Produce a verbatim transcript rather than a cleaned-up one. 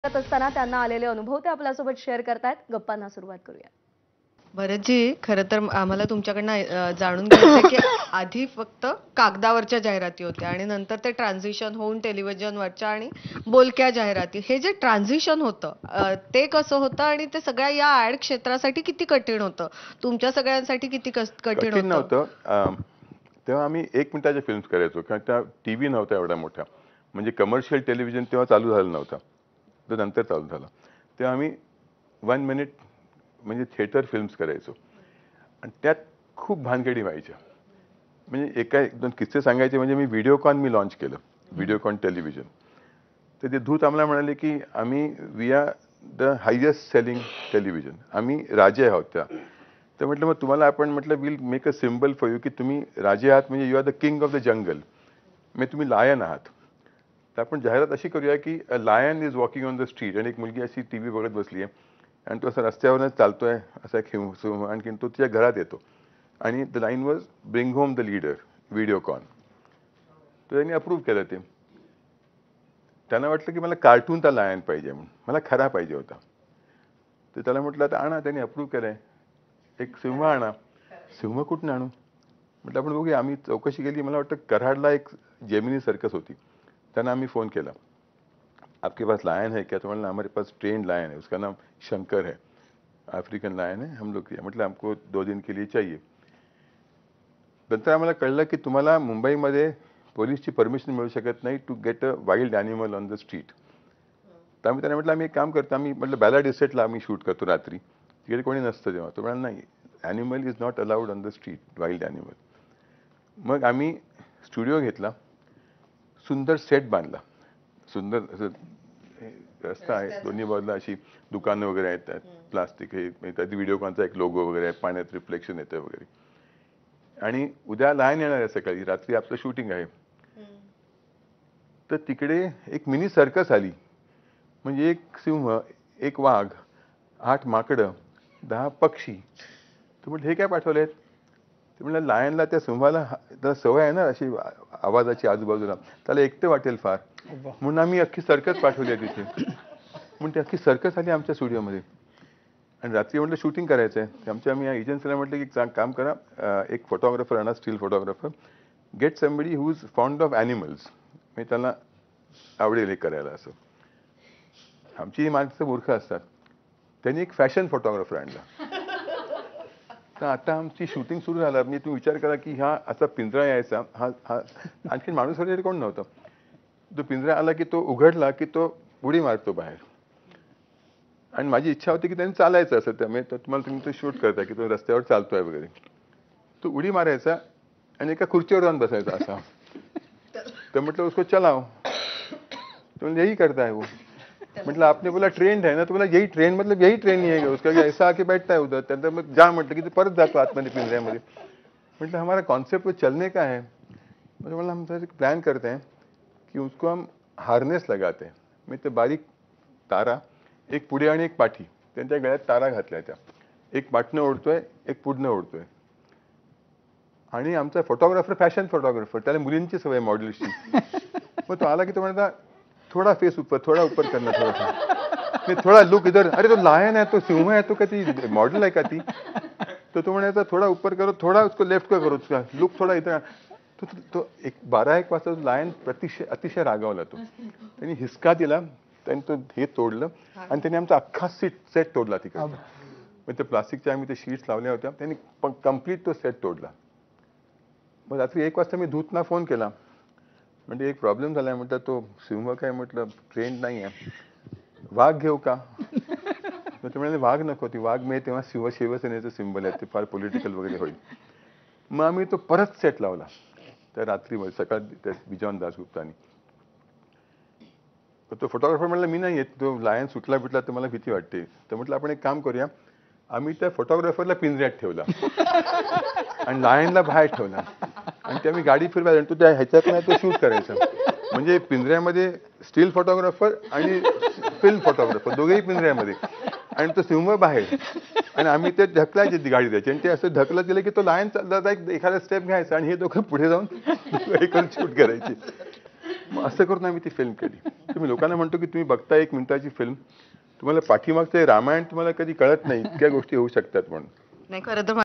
करत असताना त्यांना आलेले अनुभव ते आपल्यासोबत शेअर करतायत. गप्पांना सुरुवात करूया. भरतजी, खरं तर आम्हाला तुमच्याकडनं अ, जाणून घ्यायचंय की आधी फक्त कागदावरच्या जाहिराती होत्या आणि नंतर ते ट्रान्झिशन होऊन टेलिव्हिजनवरच्या आणि बोलक्या जाहिराती. हे जे ट्रान्झिशन होतं अ, ते कसं होतं आणि ते सगळ्या या ॲड क्षेत्रासाठी किती कठीण होतं? तुमच्या सगळ्यांसाठी किती कस कठीण कठीण होतं? नव्हतं. अ, तेव्हा आम्ही एक मिनिटाच्या फिल्म्स करायचो कारण त्या टीव्ही नव्हता एवढा मोठा. म्हणजे कमर्शियल टेलिव्हिजन तेव्हा चालू झालं नव्हतं. तो नंतर चालू झाला. तेव्हा आम्ही वन मिनिट म्हणजे थिएटर फिल्म्स करायचो आणि त्यात खूप भानगडी व्हायच्या. म्हणजे एका एक दोन किस्से सांगायचे म्हणजे मी व्हिडिओकॉन मी लॉन्च केलं. व्हिडिओकॉन टेलिव्हिजन. तर ते धूत आम्हाला म्हणाले की आम्ही we are the highest selling television. आम्ही राजे आहोत त्या. तर म्हटलं मग तुम्हाला आपण म्हटलं will make a symbol for you की तुम्ही राजे आहात म्हणजे you are the king of the jungle. म्हणजे तुम्ही लायन आहात. तर आपण जाहिरात अशी करूया की a lion is walking on the street आणि एक मुलगी अशी टीव्ही बघत बसली आहे आणि तो असं रस्त्यावरच चालतोय असा एक हिंसू आणखीन तो तिच्या घरात येतो आणि the lion was bring home the leader Videocon. तर त्यांनी अप्रूव्ह केलं ते. त्यांना वाटलं की मला कार्टूनचा लायन पाहिजे म्हणून मला खरा पाहिजे होता. तर त्याला म्हटलं आता आणा. त्यांनी अप्रूव्ह केलंय. एक सिंह आणा. सिंह कुठून आणू? म्हटलं आपण बघूया. आम्ही चौकशी केली. मला वाटतं कराडला एक जेमिनी सर्कस होती. त्यांना आम्ही फोन केला. आपके पास लायन है क्या? तो बोला हमारे पास ट्रेंड लायन है. उसका नाम शंकर है. अफ्रीकन लायन है. हम लोग मतलब हमको दो दिन के लिए चाहिए. नंतर आम्हाला कळलं की तुम्हाला मुंबईमध्ये पोलिसची परमिशन मिळू शकत नाही to get a wild animal on the street. तर आम्ही त्यांना म्हटलं आम्ही एक काम करतो. आम्ही म्हटलं बॅलाड इस्टेटला आम्ही शूट करतो रात्री. तिकडे कोणी नसतं तेव्हा. तो म्हणाला नाही animal is not allowed on the street wild animal. मग आम्ही स्टुडिओ घेतला. सुंदर सेट बांधला. सुंदर असं रस्ता आहे. दोन्ही बाजूला अशी दुकानं वगैरे आहेत. त्यात प्लास्टिक हे त्यात व्हिडिओकॉनचा एक लोगो वगैरे आहे. पाण्यात रिफ्लेक्शन येतं वगैरे. आणि उद्या लायन येणार आहे सकाळी. रात्री आपलं शूटिंग आहे. तर तिकडे एक मिनी सर्कस आली. म्हणजे एक सिंह, एक वाघ, आठ माकडं, दहा पक्षी. तर म्हटलं हे काय पाठवलेत? ते म्हणलं लायनला त्या सिंहाला त्याला सवय आहे ना अशी आवाजाची आजूबाजूला. त्याला एकटं वाटेल फार. म्हणून आम्ही अख्खी सर्कस पाठवली आहे तिथे. म्हणून ती अख्खी सर्कस आली आमच्या स्टुडिओमध्ये. आणि रात्री म्हटलं शूटिंग करायचं आहे. आमच्या आम्ही या एजन्सीला म्हटलं की काम करा. एक फोटोग्राफर आणा still photographer. Get somebody who is fond of animals. म्हणजे त्यांना आवडेल हे करायला असं. आमची ही माणसं मूर्ख असतात. त्यांनी एक फॅशन फोटोग्राफर आणला. तर आता आमची शूटिंग सुरू झालं. म्हणजे तुम्ही विचार करा की हा असा पिंजरा यायचा. हा हा आणखी माणूस वगैरे कोण नव्हतं. तो पिंजरा आला की तो उघडला की तो उडी मारतो बाहेर. आणि माझी इच्छा होती की त्यांनी चालायचं असं. त्यामुळे तुम्हाला तुम्ही तो शूट करताय की तो रस्त्यावर चालतोय वगैरे. तो उडी मारायचा आणि एका खुर्चीवर जाऊन बसायचा असा. तर म्हटलं उसको चलाओ. तो म्हणजे यही करता है वो. मतलब आपने बोला ट्रेंड है ना. तो बोला यही ट्रेन मतलब यही ट्रेन नहीं है उसका ऐसा आके बैठता है उधर. त्यानंतर मग जा म्हटलं की ते परत जातो आतमध्ये पिंजऱ्यामध्ये. म्हटलं हमारा कॉन्सेप्ट वो चलने का है. म्हणजे मला हम एक प्लान करते हैं कि उसको हम हार्नेस लगाते हैं. म्हणजे ते बारीक तारा एक पुढे आणि एक पाठी. त्यांच्या गळ्यात तारा घातल्या त्या. एक पाठनं ओढतोय, एक पुढनं ओढतोय. आणि आमचा फोटोग्राफर फॅशन फोटोग्राफर. त्याला मुलींची सवय मॉडेल्सची. मग तो आला की तो म्हणता थोड़ा फेस ऊपर थोड़ा ऊपर करना थोड़ा थोड़ा लुक इधर. अरे तो लायन है तो सिंह है तो का ती मॉडल आहे का ती. तो तो म्हणायचा थोड़ा ऊपर करो थोड़ा उसको लेफ्ट को करो उसका लुक थोड़ा इधर. तो तो एक बारा एक वाजता लायन अतिशय अतिशय रागावला तो. त्यांनी हिसका दिला. त्यांनी तो हे तोडलं आणि त्यांनी आमचा अख्खा सीट सेट तोडला तिकडे. मग ते प्लास्टिकच्या आम्ही ते शीट्स लावल्या होत्या. त्यांनी कम्प्लीट तो सेट तोडला. मग रात्री एक वाजता मी धूतना फोन केला. म्हणजे एक प्रॉब्लेम झालाय म्हटलं तो सिंह काय म्हटलं ट्रेंड नाही आहे. वाघ घेऊ का? मग ते म्हणाले वाघ नको. ती वाघ मी तेव्हा शिव शिवसेनेचं सिंबल आहे. ते फार पॉलिटिकल वगैरे होईल. मग आम्ही तो परत सेट लावला. त्या रात्रीमध्ये सकाळी त्या बिजॉन दासगुप्तानी. तो फोटोग्राफर म्हणला मी नाही येत. तो लायन सुटला बिटला तर मला भीती वाटते. तर म्हटलं आपण एक काम करूया. आम्ही त्या फोटोग्राफरला पिंजऱ्यात ठेवला आणि लायनला बाहेर ठेवला आणि ते आम्ही गाडी फिरवायला आणि तो त्या ह्याच्यात नाही तो शूट करायचा. म्हणजे पिंजऱ्यामध्ये स्टील फोटोग्राफर आणि फिल्म फोटोग्राफर दोघेही पिंजऱ्यामध्ये आणि तो सिंह बाहेर. आणि आम्ही ते ढकलायचे ती गाडी द्यायची आणि ते असं ढकलत गेलं की तो लायन चालला एक एखादा स्टेप घ्यायचा आणि हे दोघं पुढे जाऊन हे करून शूट करायचे. मग असं करून आम्ही ती फिल्म केली. तर मी लोकांना म्हणतो की तुम्ही बघता एक मिनिटाची फिल्म, तुम्हाला पाठीमागचं रामायण तुम्हाला कधी कळत नाही, इतक्या गोष्टी होऊ शकतात म्हणून. नाही खरं तर